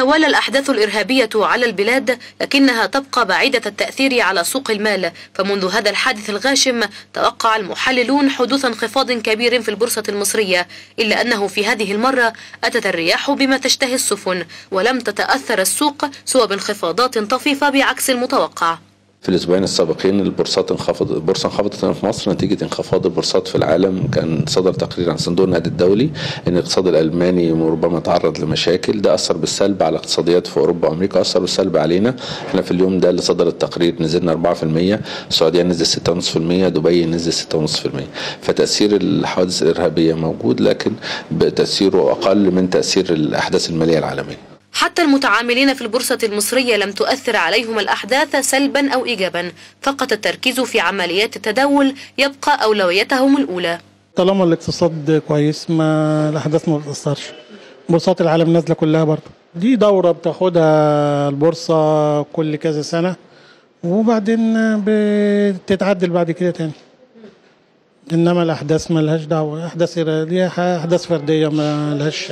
تتوالى الأحداث الإرهابية على البلاد، لكنها تبقى بعيدة التأثير على سوق المال. فمنذ هذا الحادث الغاشم توقع المحللون حدوث انخفاض كبير في البورصة المصرية، إلا أنه في هذه المرة أتت الرياح بما تشتهي السفن، ولم تتأثر السوق سوى بانخفاضات طفيفة بعكس المتوقع. في الأسبوعين السابقين البورصة انخفضت هنا في مصر نتيجة انخفاض البورصات في العالم. كان صدر تقرير عن صندوق النقد الدولي أن الاقتصاد الألماني ربما تعرض لمشاكل، ده أثر بالسلب على اقتصاديات في أوروبا وأمريكا، أثر بالسلب علينا. احنا في اليوم ده اللي صدر التقرير نزلنا 4%، السعودية نزل 6.5%، دبي نزل 6.5%. فتأثير الحوادث الإرهابية موجود، لكن بتأثيره أقل من تأثير الأحداث المالية العالمية. حتى المتعاملين في البورصة المصرية لم تؤثر عليهم الأحداث سلبا أو إيجابا، فقط التركيز في عمليات التداول يبقى أولويتهم الأولى. طالما الاقتصاد كويس ما الأحداث ما بتأثرش. بورصات العالم نازلة كلها برضه، دي دورة بتاخدها البورصة كل كذا سنة وبعدين بتتعدل بعد كده تاني. إنما الأحداث ما لهاش دعوة، أحداث فردية ما لهاش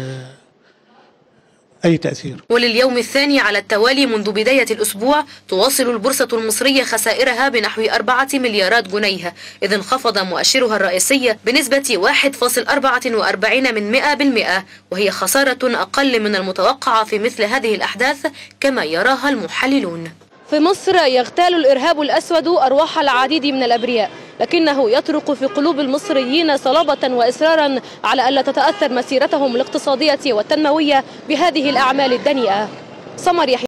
أي تأثير. ولليوم الثاني على التوالي منذ بداية الأسبوع تواصل البورصة المصرية خسائرها بنحو 4 مليارات جنيه، إذ انخفض مؤشرها الرئيسي بنسبة 1.44%، وهي خسارة أقل من المتوقع في مثل هذه الأحداث كما يراها المحللون. في مصر يغتال الإرهاب الأسود أرواح العديد من الأبرياء، لكنه يطرق في قلوب المصريين صلابة وإصرارا على ألا تتأثر مسيرتهم الاقتصادية والتنموية بهذه الأعمال الدنيئة. سمر يحيى.